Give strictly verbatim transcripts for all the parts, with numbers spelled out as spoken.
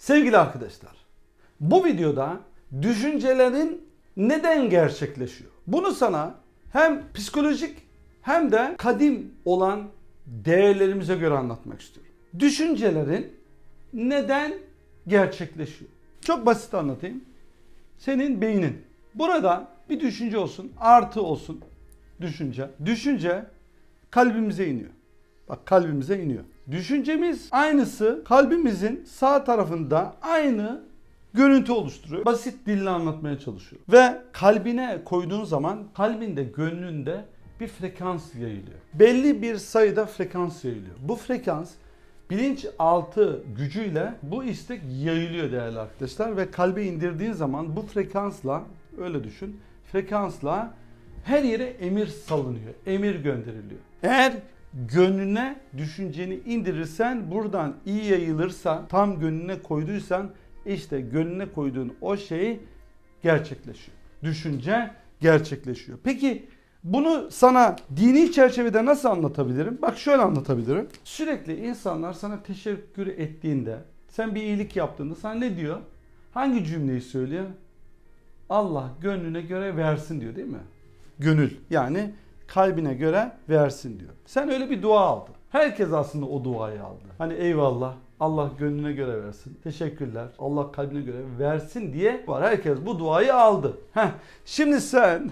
Sevgili arkadaşlar, bu videoda düşüncelerin neden gerçekleşiyor? Bunu sana hem psikolojik hem de kadim olan değerlerimize göre anlatmak istiyorum. Düşüncelerin neden gerçekleşiyor? Çok basit anlatayım. Senin beynin. Burada bir düşünce olsun, artı olsun düşünce. Düşünce kalbimize iniyor. Bak kalbimize iniyor. Düşüncemiz aynısı kalbimizin sağ tarafında aynı görüntü oluşturuyor. Basit dille anlatmaya çalışıyor. Ve kalbine koyduğun zaman kalbinde, gönlünde bir frekans yayılıyor. Belli bir sayıda frekans yayılıyor. Bu frekans bilinçaltı gücüyle bu istek yayılıyor değerli arkadaşlar. Ve kalbe indirdiğin zaman bu frekansla, öyle düşün, frekansla her yere emir salınıyor, emir gönderiliyor. Eğer gönlüne düşünceni indirirsen, buradan iyi yayılırsa, tam gönlüne koyduysan, işte gönlüne koyduğun o şey gerçekleşiyor. Düşünce gerçekleşiyor. Peki bunu sana dini çerçevede nasıl anlatabilirim? Bak şöyle anlatabilirim. Sürekli insanlar sana teşekkür ettiğinde, sen bir iyilik yaptığında sana ne diyor? Hangi cümleyi söylüyor? Allah gönlüne göre versin diyor, değil mi? Gönül, yani kalbine göre versin diyor. Sen öyle bir dua aldın. Herkes aslında o duayı aldı. Hani eyvallah, Allah gönlüne göre versin, teşekkürler, Allah kalbine göre versin diye var. Herkes bu duayı aldı. Heh. Şimdi sen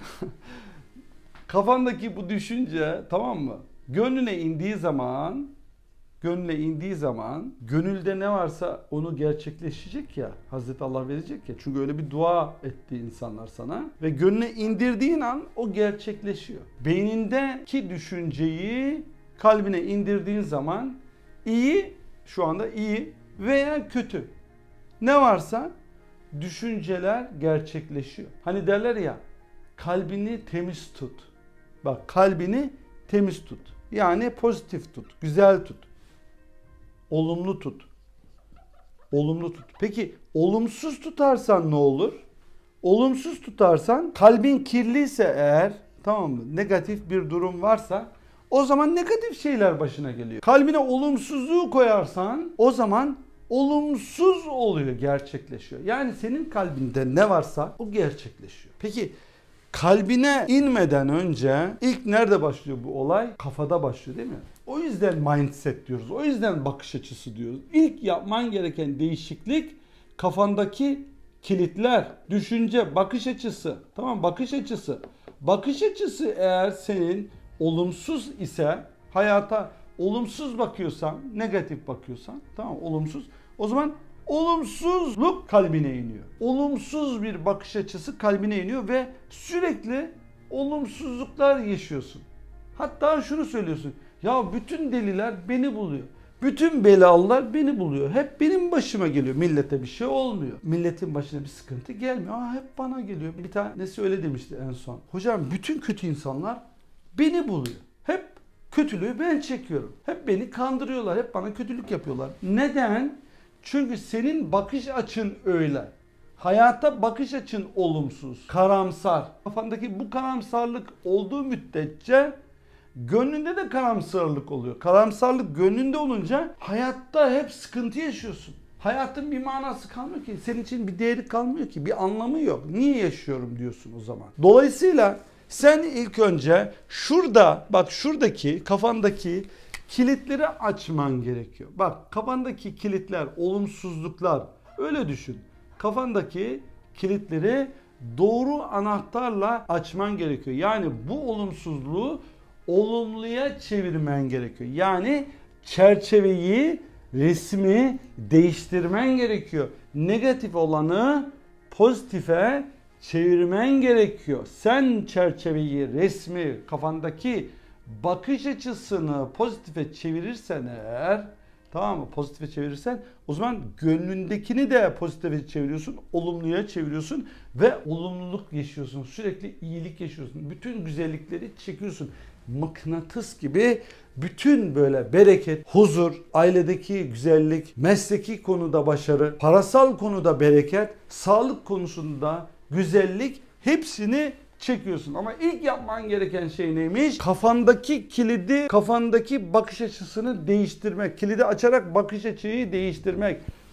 kafandaki bu düşünce, tamam mı, gönlüne indiği zaman, gönlüne indiği zaman gönülde ne varsa onu gerçekleşecek ya. Hazreti Allah verecek ya. Çünkü öyle bir dua etti insanlar sana. Ve gönlüne indirdiğin an o gerçekleşiyor. Beynindeki düşünceyi kalbine indirdiğin zaman iyi, şu anda iyi veya kötü ne varsa düşünceler gerçekleşiyor. Hani derler ya, kalbini temiz tut. Bak, kalbini temiz tut. Yani pozitif tut, güzel tut. Olumlu tut. Olumlu tut. Peki olumsuz tutarsan ne olur? Olumsuz tutarsan, kalbin kirliyse eğer, tamam mı, negatif bir durum varsa o zaman negatif şeyler başına geliyor. Kalbine olumsuzluğu koyarsan o zaman olumsuz oluyor, gerçekleşiyor. Yani senin kalbinde ne varsa o gerçekleşiyor. Peki kalbine inmeden önce ilk nerede başlıyor bu olay? Kafada başlıyor, değil mi? O yüzden mindset diyoruz. O yüzden bakış açısı diyoruz. İlk yapman gereken değişiklik kafandaki kilitler, düşünce, bakış açısı. Tamam, bakış açısı. Bakış açısı eğer senin olumsuz ise, hayata olumsuz bakıyorsan, negatif bakıyorsan, tamam, olumsuz. O zaman olumsuzluk kalbine iniyor. Olumsuz bir bakış açısı kalbine iniyor ve sürekli olumsuzluklar yaşıyorsun. Hatta şunu söylüyorsun. Ya bütün deliler beni buluyor. Bütün belalılar beni buluyor. Hep benim başıma geliyor. Millete bir şey olmuyor. Milletin başına bir sıkıntı gelmiyor. Aa, hep bana geliyor. Bir tanesi öyle demişti en son. Hocam bütün kötü insanlar beni buluyor. Hep kötülüğü ben çekiyorum. Hep beni kandırıyorlar. Hep bana kötülük yapıyorlar. Neden? Çünkü senin bakış açın öyle. Hayata bakış açın olumsuz, karamsar. Kafandaki bu karamsarlık olduğu müddetçe gönlünde de karamsarlık oluyor. Karamsarlık gönlünde olunca hayatta hep sıkıntı yaşıyorsun. Hayatın bir manası kalmıyor ki. Senin için bir değeri kalmıyor ki. Bir anlamı yok. Niye yaşıyorum diyorsun o zaman. Dolayısıyla sen ilk önce şurada, bak şuradaki kafandaki kilitleri açman gerekiyor. Bak kafandaki kilitler, olumsuzluklar, öyle düşün. Kafandaki kilitleri doğru anahtarla açman gerekiyor. Yani bu olumsuzluğu olumluya çevirmen gerekiyor. Yani çerçeveyi, resmi değiştirmen gerekiyor. Negatif olanı pozitife çevirmen gerekiyor. Sen çerçeveyi, resmi, kafandaki bakış açısını pozitife çevirirsen eğer, tamam mı? Pozitife çevirirsen o zaman gönlündekini de pozitife çeviriyorsun, olumluya çeviriyorsun ve olumluluk yaşıyorsun. Sürekli iyilik yaşıyorsun. Bütün güzellikleri çekiyorsun. Mıknatıs gibi bütün böyle bereket, huzur, ailedeki güzellik, mesleki konuda başarı, parasal konuda bereket, sağlık konusunda güzellik, hepsini çekiyorsun. Ama ilk yapman gereken şey neymiş? Kafandaki kilidi, kafandaki bakış açısını değiştirmek. Kilidi açarak bakış açıyı değiştirmek.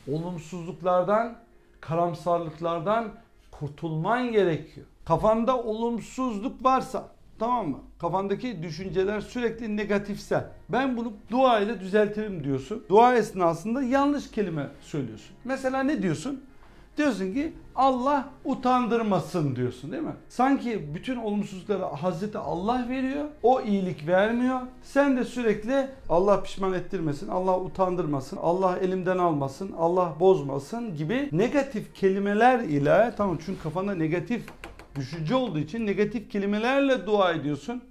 olumsuzluklardan, karamsarlıklardan kurtulman gerekiyor. Kafanda olumsuzluk varsa, tamam mı? Kafandaki düşünceler sürekli negatifse, ben bunu dua ile düzeltirim diyorsun. Dua esnasında yanlış kelime söylüyorsun. Mesela ne diyorsun? Diyorsun ki Allah utandırmasın diyorsun, değil mi? Sanki bütün olumsuzlukları Hazreti Allah veriyor. O iyilik vermiyor. Sen de sürekli Allah pişman ettirmesin, Allah utandırmasın, Allah elimden almasın, Allah bozmasın gibi negatif kelimeler ile, tamam, çünkü kafanda negatif düşünce olduğu için negatif kelimelerle dua ediyorsun.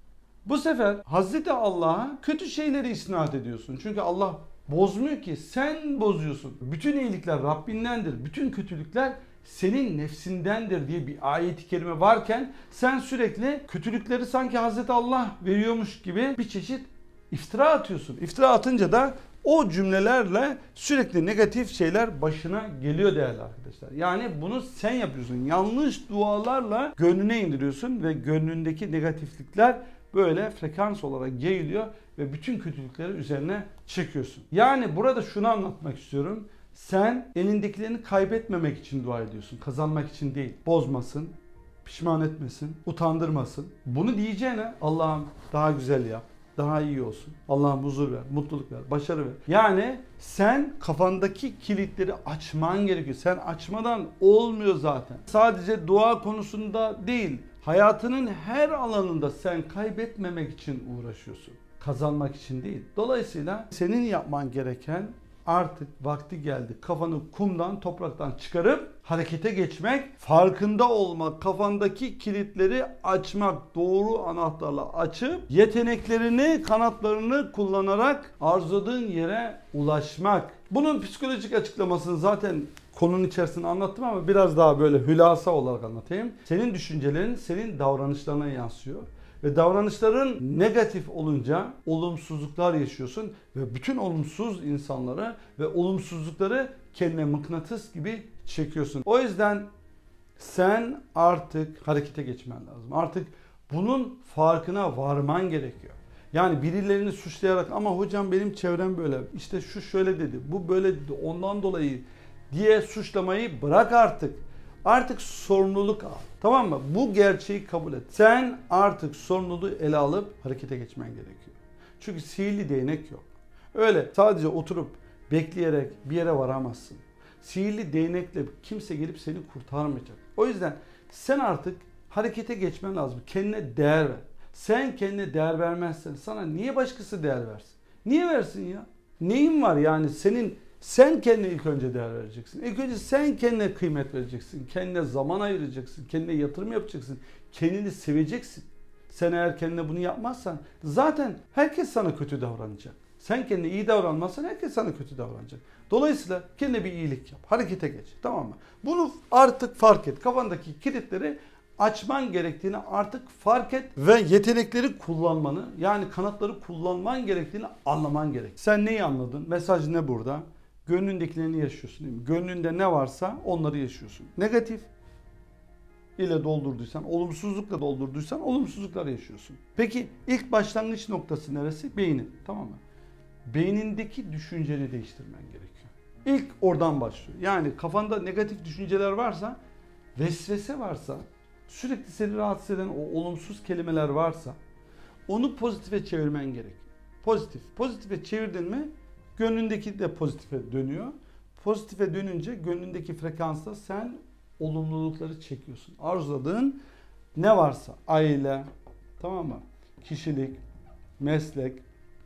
Bu sefer Hazreti Allah'a kötü şeyleri isnat ediyorsun. Çünkü Allah bozmuyor ki, sen bozuyorsun. Bütün iyilikler Rabbindendir, bütün kötülükler senin nefsindendir diye bir ayet-i kerime varken sen sürekli kötülükleri sanki Hazreti Allah veriyormuş gibi bir çeşit iftira atıyorsun. İftira atınca da o cümlelerle sürekli negatif şeyler başına geliyor değerli arkadaşlar. Yani bunu sen yapıyorsun. Yanlış dualarla gönlüne indiriyorsun ve gönlündeki negatiflikler böyle frekans olarak yayılıyor ve bütün kötülükleri üzerine çekiyorsun. Yani burada şunu anlatmak istiyorum. Sen elindekilerini kaybetmemek için dua ediyorsun. Kazanmak için değil. Bozmasın, pişman etmesin, utandırmasın. Bunu diyeceğine Allah'ım daha güzel yap, daha iyi olsun. Allah'ım huzur ver, mutluluk ver, başarı ver. Yani sen kafandaki kilitleri açman gerekiyor. Sen açmadan olmuyor zaten. Sadece dua konusunda değil, hayatının her alanında sen kaybetmemek için uğraşıyorsun. Kazanmak için değil. Dolayısıyla senin yapman gereken artık vakti geldi. Kafanı kumdan, topraktan çıkarıp harekete geçmek, farkında olmak, kafandaki kilitleri açmak, doğru anahtarla açıp yeteneklerini, kanatlarını kullanarak arzuladığın yere ulaşmak. Bunun psikolojik açıklamasını zaten konunun içerisinde anlattım ama biraz daha böyle hülasa olarak anlatayım. Senin düşüncelerin senin davranışlarına yansıyor. Ve davranışların negatif olunca olumsuzluklar yaşıyorsun ve bütün olumsuz insanları ve olumsuzlukları kendine mıknatıs gibi çekiyorsun. O yüzden sen artık harekete geçmen lazım. Artık bunun farkına varman gerekiyor. Yani birilerini suçlayarak ama hocam benim çevrem böyle, işte şu şöyle dedi, bu böyle dedi, ondan dolayı diye suçlamayı bırak artık. Artık sorumluluk al. Tamam mı? Bu gerçeği kabul et. Sen artık sorumluluğu ele alıp harekete geçmen gerekiyor. Çünkü sihirli değnek yok. Öyle sadece oturup bekleyerek bir yere varamazsın. Sihirli değnekle kimse gelip seni kurtarmayacak. O yüzden sen artık harekete geçmen lazım. Kendine değer ver. Sen kendine değer vermezsen sana niye başkası değer versin? Niye versin ya? Neyin var yani senin? Sen kendine ilk önce değer vereceksin. İlk önce sen kendine kıymet vereceksin. Kendine zaman ayıracaksın. Kendine yatırım yapacaksın. Kendini seveceksin. Sen eğer kendine bunu yapmazsan zaten herkes sana kötü davranacak. Sen kendine iyi davranmazsan herkes sana kötü davranacak. Dolayısıyla kendine bir iyilik yap. Harekete geç. Tamam mı? Bunu artık fark et. Kafandaki kilitleri açman gerektiğini artık fark et ve yetenekleri kullanmanı, yani kanatları kullanman gerektiğini anlaman gerek. Sen neyi anladın? Mesaj ne burada? Gönlündekilerini yaşıyorsun, değil mi? Gönlünde ne varsa onları yaşıyorsun. Negatif ile doldurduysan, olumsuzlukla doldurduysan olumsuzluklar yaşıyorsun. Peki ilk başlangıç noktası neresi? Beynin. Tamam mı? Beynindeki düşünceni değiştirmen gerekiyor. İlk oradan başlıyor. Yani kafanda negatif düşünceler varsa, vesvese varsa, sürekli seni rahatsız eden o olumsuz kelimeler varsa onu pozitife çevirmen gerekiyor. Pozitif. Pozitife çevirdin mi gönlündeki de pozitife dönüyor. Pozitife dönünce gönlündeki frekansta sen olumlulukları çekiyorsun. Arzuladığın ne varsa, aile, tamam mı? Kişilik, meslek,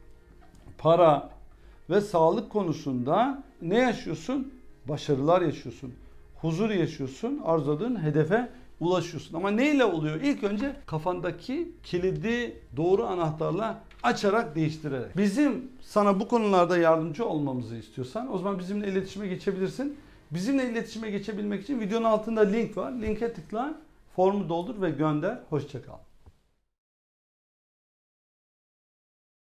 para ve sağlık konusunda ne yaşıyorsun? Başarılar yaşıyorsun. Huzur yaşıyorsun. Arzuladığın hedefe ulaşıyorsun. Ama neyle oluyor? İlk önce kafandaki kilidi doğru anahtarla açarak, değiştirerek. Bizim sana bu konularda yardımcı olmamızı istiyorsan o zaman bizimle iletişime geçebilirsin. Bizimle iletişime geçebilmek için videonun altında link var. Linke tıkla, formu doldur ve gönder. Hoşça kal.